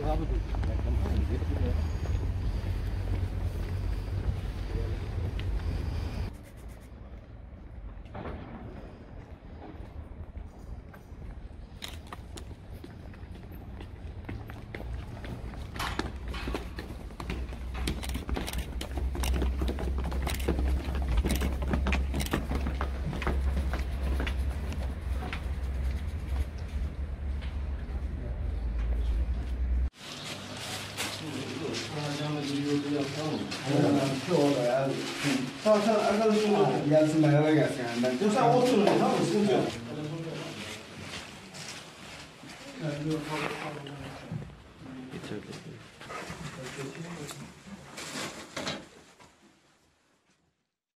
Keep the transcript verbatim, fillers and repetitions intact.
Tamam sen arkadaşım otur. Gelsin beraber gelsin yani. Ben... Yok sen oturun tamam mı? Sıkıntı yok. Getirdim.